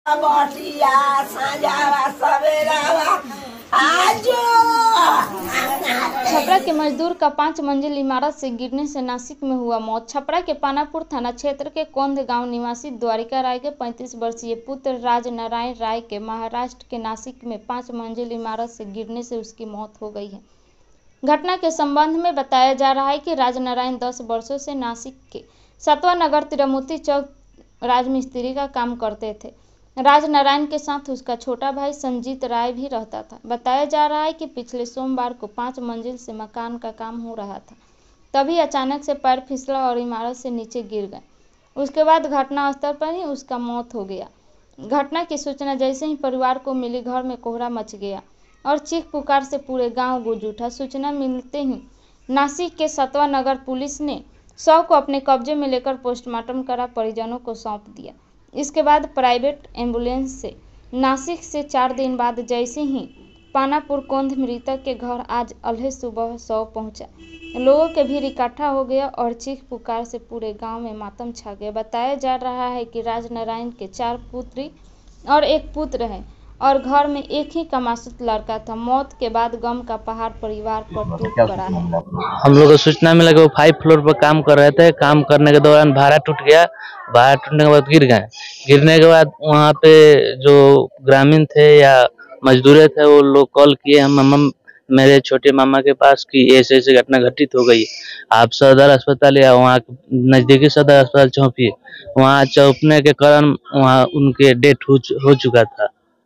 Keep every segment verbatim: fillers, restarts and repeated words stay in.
छपरा के मजदूर का पांच मंजिल इमारत से गिरने से नासिक में हुआ मौत। छपरा के पानापुर थाना क्षेत्र के कोंध गांव निवासी द्वारिका राय के पैंतीस वर्षीय पुत्र राज नारायण राय के महाराष्ट्र के नासिक में पांच मंजिल इमारत से गिरने से उसकी मौत हो गई है। घटना के संबंध में बताया जा रहा है कि राज नारायण दस वर्षों से नासिक के सतवा नगर तिरुमूर्ति चौक राजमिस्त्री का काम करते थे। राज नारायण के साथ उसका छोटा भाई संजीत राय भी रहता था। बताया जा रहा है कि पिछले सोमवार को पांच मंजिल से मकान का काम हो रहा था, तभी अचानक से पैर फिसला और इमारत से नीचे गिर गए। उसके बाद घटनास्थल पर ही उसका मौत हो गया। घटना की सूचना जैसे ही परिवार को मिली, घर में कोहरा मच गया और चीख पुकार से पूरे गांव गूंज उठा। सूचना मिलते ही नासिक के सतवा नगर पुलिस ने शव को अपने कब्जे में लेकर पोस्टमार्टम करा परिजनों को सौंप दिया। इसके बाद प्राइवेट एम्बुलेंस से नासिक से चार दिन बाद जैसे ही पानापुर कोंध मृतक के घर आज अल्हे सुबह शव पहुंचा, लोगों के भीड़ इकट्ठा हो गया और चीख पुकार से पूरे गांव में मातम छा गया। बताया जा रहा है कि राज नारायण के चार पुत्री और एक पुत्र है और घर में एक ही कमासुत लड़का था। मौत के बाद गम का पहाड़ परिवार पर टूट पड़ा है। हम लोग को सूचना मिला कि वो फाइव फ्लोर पर काम कर रहे थे। काम करने के दौरान भाड़ा टूट गया। भाड़ा टूटने के बाद गिर गए। गिरने के बाद वहाँ पे जो ग्रामीण थे या मजदूर थे, वो लोग कॉल किए हम मेरे छोटे मामा के पास कि ऐसे ऐसे घटना घटित हो गई, आप सदर अस्पताल या वहाँ नजदीकी सदर अस्पताल चौंपिए। वहाँ चौंपने के कारण वहाँ उनके डेथ हो, हो चुका था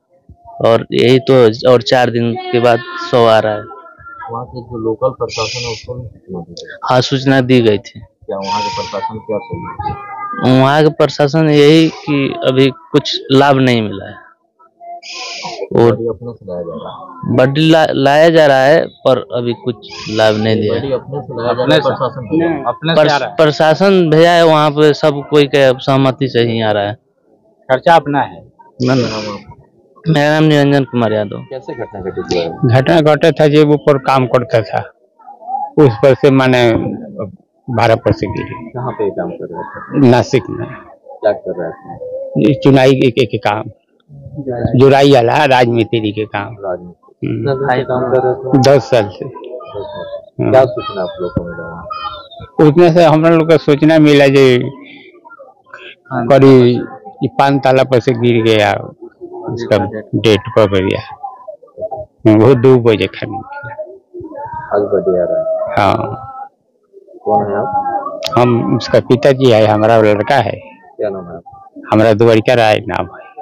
और यही तो और चार दिन के बाद सौ आ रहा है। वहाँ के जो लोकल प्रशासन है उसको हाँ सूचना दी गई थी। क्या वहाँ के प्रशासन क्या सही? वहाँ के प्रशासन यही कि अभी कुछ लाभ नहीं मिला है और अपने से लाया जा रहा है। बड़ी ला, लाया जा रहा है पर अभी कुछ लाभ नहीं दिया। अपने से लाया जा रहा है, प्रशासन अपने से आ रहा है। प्रशासन भेजा है वहाँ पे, सब कोई के सहमति से ही आ रहा है। खर्चा अपना है ना ना। मेरा नाम निरंजन कुमार यादव। कैसे घटना घटी? घटना घटा था जब ऊपर काम करता था, उस पर से मैंने बारह पर से गिरी। कहाँ पे काम कर रहे थे? नासिक में। क्या कर रहे थे? चुनाई के, के काम, जुराई वाला राजमिस्त्री के काम। राजमिस्त्री काम कर रहे थे दस साल से। क्या सूचना आप लोग को मिला? उसमें से हम लोग का सूचना मिला जो करीब पान ताला पर से गिर गया, उसका डेट पर गया। बहुत दो बजे खाने आज बर्थडे आ रहा है। हाँ। कौन है आप? हम उसका पिताजी है, हमारा लड़का है। क्या नाम है? हमारा द्वारिका राय नाम है।